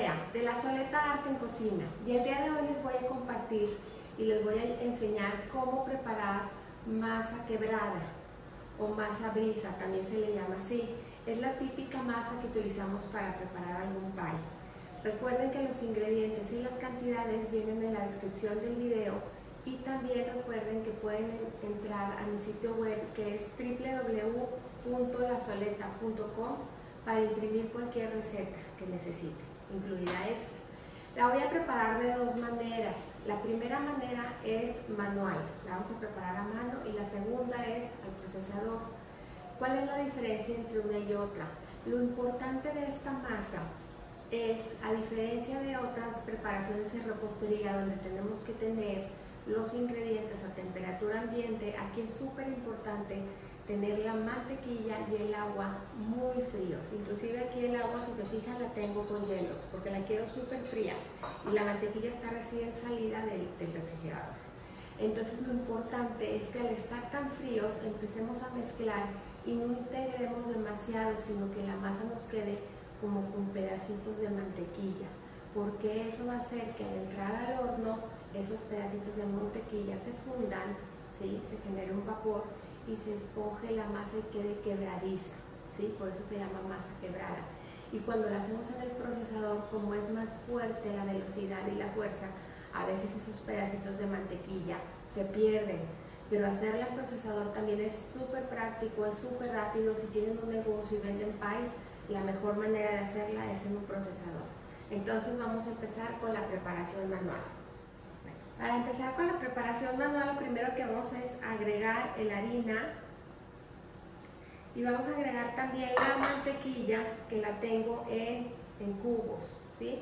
Andrea de La Soleta Arte en Cocina, y el día de hoy les voy a compartir y les voy a enseñar cómo preparar masa quebrada o masa brisa, también se le llama así. Es la típica masa que utilizamos para preparar algún pie. Recuerden que los ingredientes y las cantidades vienen en la descripción del video, y también recuerden que pueden entrar a mi sitio web, que es www.lasoleta.com, para imprimir cualquier receta que necesite, incluida esta. La voy a preparar de dos maneras. La primera manera es manual, la vamos a preparar a mano, y la segunda es al procesador. ¿Cuál es la diferencia entre una y otra? Lo importante de esta masa es, a diferencia de otras preparaciones en repostería donde tenemos que tener los ingredientes a temperatura ambiente, aquí es súper importante tener la mantequilla y el agua muy fríos. Inclusive aquí el agua, si se fijan, la tengo con hielos porque la quiero súper fría, y la mantequilla está recién salida del refrigerador. Entonces lo importante es que al estar tan fríos empecemos a mezclar y no integremos demasiado, sino que la masa nos quede como con pedacitos de mantequilla, porque eso va a hacer que al entrar al horno esos pedacitos de mantequilla se fundan, ¿sí? Se genere un vapor y se esponje la masa y quede quebradiza, ¿sí? Por eso se llama masa quebrada. Y cuando la hacemos en el procesador, como es más fuerte la velocidad y la fuerza, a veces esos pedacitos de mantequilla se pierden. Pero hacerla en procesador también es súper práctico, es súper rápido. Si tienen un negocio y venden pies, la mejor manera de hacerla es en un procesador. Entonces vamos a empezar con la preparación manual. Para empezar con la preparación manual, lo primero que vamos es agregar la harina, y vamos a agregar también la mantequilla, que la tengo en cubos, ¿sí?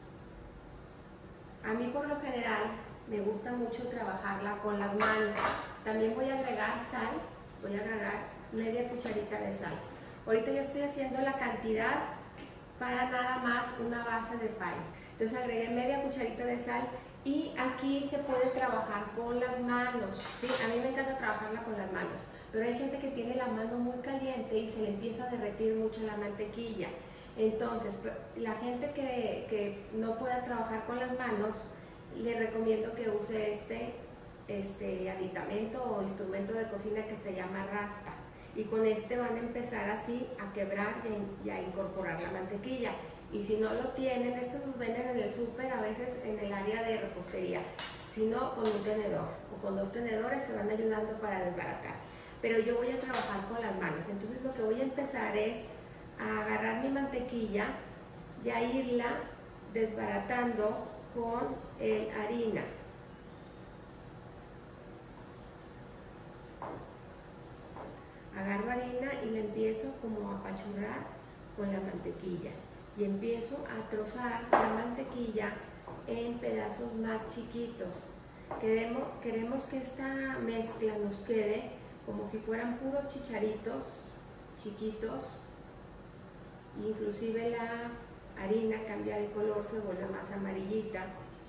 A mí por lo general me gusta mucho trabajarla con las manos. También voy a agregar sal, voy a agregar media cucharita de sal. Ahorita yo estoy haciendo la cantidad para nada más una base de pie. Entonces agregué media cucharita de sal. Y aquí se puede trabajar con las manos, ¿sí? A mí me encanta trabajarla con las manos, pero hay gente que tiene la mano muy caliente y se le empieza a derretir mucho la mantequilla. Entonces, la gente que no pueda trabajar con las manos, le recomiendo que use este aditamento o instrumento de cocina que se llama raspa. Y con este van a empezar así a quebrar y a incorporar la mantequilla. Y si no lo tienen, estos los venden en el súper, a veces en el área de repostería. Si no, con un tenedor o con dos tenedores se van ayudando para desbaratar. Pero yo voy a trabajar con las manos. Entonces lo que voy a empezar es a agarrar mi mantequilla y a irla desbaratando con harina. Agarro harina y la empiezo como a apachurrar con la mantequilla. Y empiezo a trozar la mantequilla en pedazos más chiquitos. Queremos que esta mezcla nos quede como si fueran puros chicharitos chiquitos. Inclusive la harina cambia de color, se vuelve más amarillita.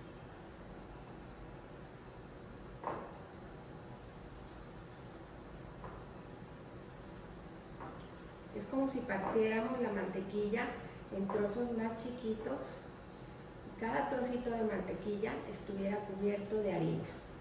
Es como si partiéramos la mantequilla en trozos más chiquitos, y cada trocito de mantequilla estuviera cubierto de harina.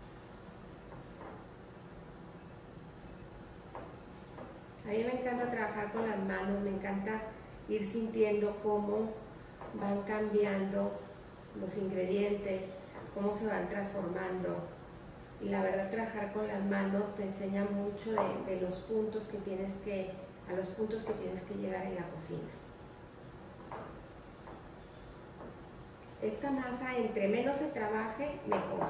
A mí me encanta trabajar con las manos, me encanta ir sintiendo cómo van cambiando los ingredientes, cómo se van transformando. Y la verdad, trabajar con las manos te enseña mucho de los puntos que tienes que, a los puntos que tienes que llegar en la cocina. Esta masa, entre menos se trabaje, mejor.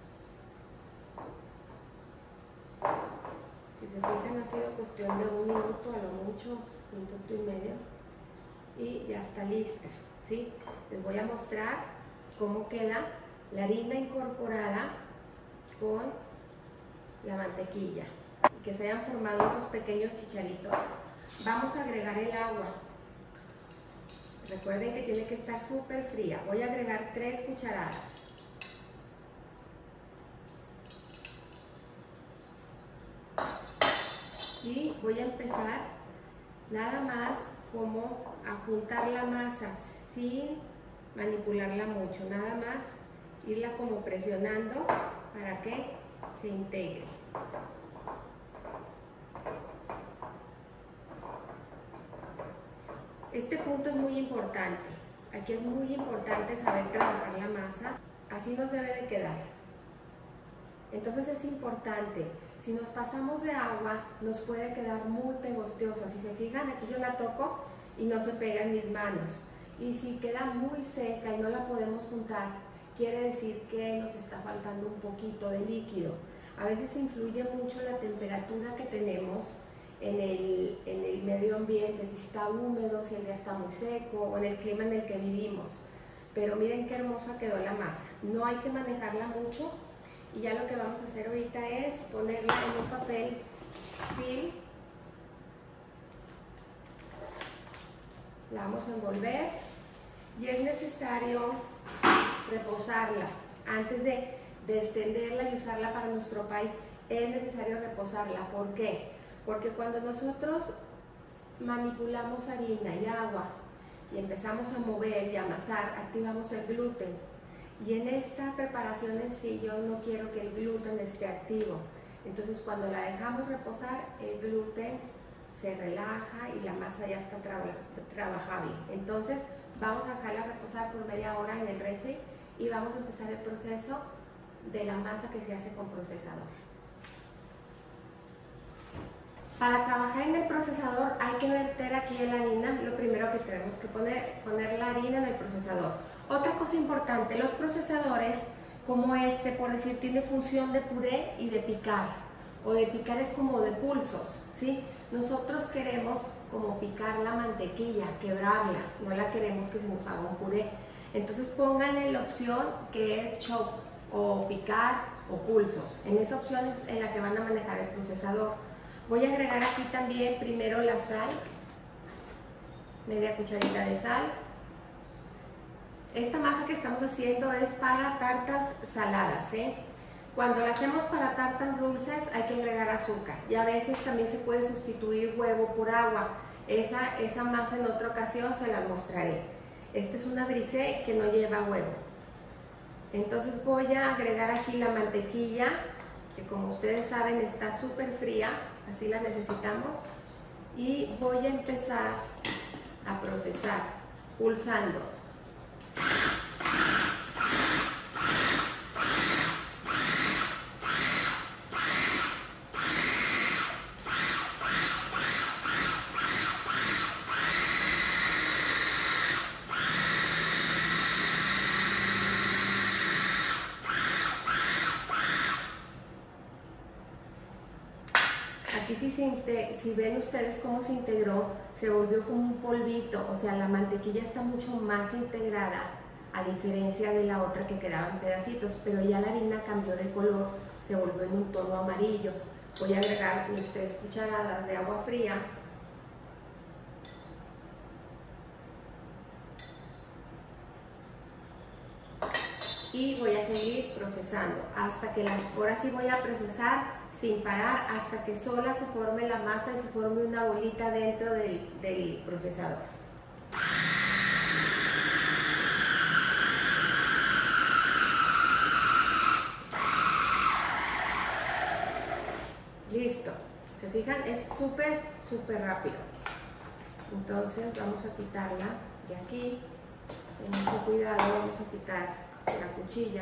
Si se fijan, ha sido cuestión de un minuto, a lo mucho, minuto y medio, y ya está lista, ¿sí? Les voy a mostrar cómo queda la harina incorporada con la mantequilla, y que se hayan formado esos pequeños chicharitos. Vamos a agregar el agua. Recuerden que tiene que estar súper fría. Voy a agregar 3 cucharadas. Y voy a empezar nada más como a juntar la masa sin manipularla mucho, nada más irla como presionando para que se integre. Este punto es muy importante. Aquí es muy importante saber trabajar la masa, así no se debe de quedar. Entonces es importante, si nos pasamos de agua nos puede quedar muy pegostiosa. Si se fijan, aquí yo la toco y no se pega en mis manos. Y si queda muy seca y no la podemos juntar, quiere decir que nos está faltando un poquito de líquido. A veces influye mucho la temperatura que tenemos en el medio ambiente, si está húmedo, si el día está muy seco o en el clima en el que vivimos. Pero miren qué hermosa quedó la masa. No hay que manejarla mucho y ya lo que vamos a hacer ahorita es ponerla en un papel film. La vamos a envolver y es necesario reposarla antes de extenderla y usarla para nuestro pie. Es necesario reposarla. ¿Por qué? Porque cuando nosotros manipulamos harina y agua y empezamos a mover y amasar, activamos el gluten. Y en esta preparación en sí yo no quiero que el gluten esté activo. Entonces cuando la dejamos reposar, el gluten se relaja y la masa ya está trabajable. Entonces vamos a dejarla reposar por media hora en el refri y vamos a empezar el proceso de la masa que se hace con procesador. Para trabajar en el procesador hay que verter aquí la harina. Lo primero que tenemos que poner la harina en el procesador. Otra cosa importante, los procesadores como este, por decir, tiene función de puré y de picar. O de picar es como de pulsos, ¿sí? Nosotros queremos como picar la mantequilla, quebrarla, no la queremos que se nos haga un puré. Entonces pónganle la opción que es chop o picar o pulsos. En esa opción es en la que van a manejar el procesador. Voy a agregar aquí también primero la sal, media cucharita de sal. Esta masa que estamos haciendo es para tartas saladas, ¿eh? Cuando la hacemos para tartas dulces hay que agregar azúcar y a veces también se puede sustituir huevo por agua. Esa masa en otra ocasión se la mostraré. Esta es una brisée que no lleva huevo. Entonces voy a agregar aquí la mantequilla, que como ustedes saben está súper fría, así la necesitamos, y voy a empezar a procesar pulsando. Aquí si ven ustedes cómo se integró, se volvió como un polvito, o sea, la mantequilla está mucho más integrada, a diferencia de la otra que quedaba en pedacitos, pero ya la harina cambió de color, se volvió en un tono amarillo. Voy a agregar mis 3 cucharadas de agua fría. Y voy a seguir procesando hasta que ahora sí voy a procesar sin parar hasta que sola se forme la masa y se forme una bolita dentro del procesador. Listo. ¿Se fijan? Es súper rápido. Entonces vamos a quitarla de aquí. Con mucho cuidado vamos a quitar la cuchilla.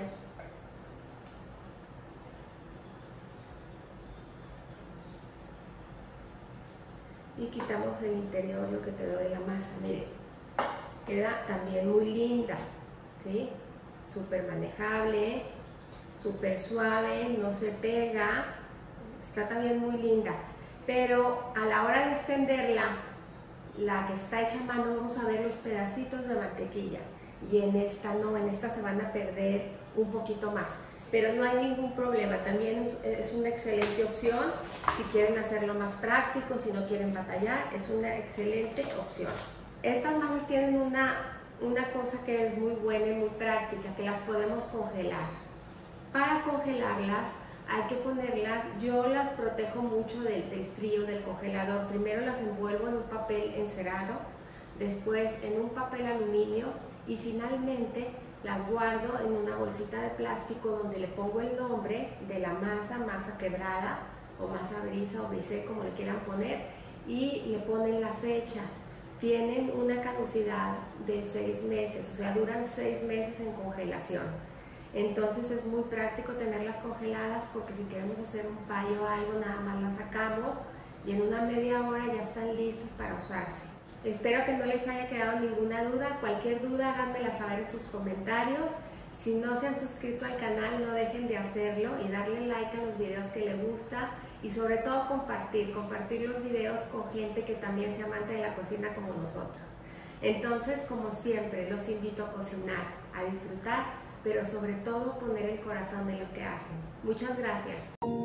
Y quitamos el interior, lo que quedó de la masa. Miren, queda también muy linda, ¿sí? Súper manejable, súper suave, no se pega, está también muy linda. Pero a la hora de extenderla, la que está hecha a mano, vamos a ver los pedacitos de mantequilla. Y en esta no, en esta se van a perder un poquito más. Pero no hay ningún problema, también es una excelente opción si quieren hacerlo más práctico, si no quieren batallar, es una excelente opción. Estas masas tienen una cosa que es muy buena y muy práctica, que las podemos congelar. Para congelarlas hay que ponerlas, yo las protejo mucho del frío del congelador. Primero las envuelvo en un papel encerado, después en un papel aluminio y finalmente las guardo en una bolsita de plástico donde le pongo el nombre de la masa, masa quebrada o masa brisa o brisé, como le quieran poner, y le ponen la fecha. Tienen una caducidad de 6 meses, o sea, duran 6 meses en congelación. Entonces es muy práctico tenerlas congeladas porque si queremos hacer un pie o algo, nada más las sacamos y en una media hora ya están listas para usarse. Espero que no les haya quedado ninguna duda. Cualquier duda háganmela saber en sus comentarios. Si no se han suscrito al canal, no dejen de hacerlo y darle like a los videos que les gusta y sobre todo compartir los videos con gente que también sea amante de la cocina como nosotros. Entonces, como siempre, los invito a cocinar, a disfrutar, pero sobre todo poner el corazón en lo que hacen. Muchas gracias.